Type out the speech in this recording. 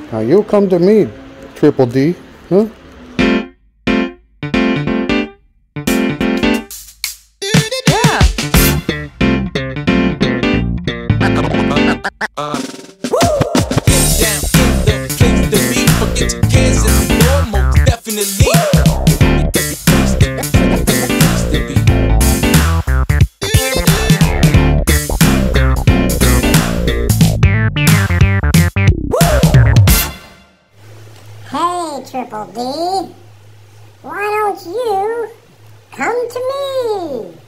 Now you come to me, Triple D, huh? Hey, Triple D, why don't you come to me?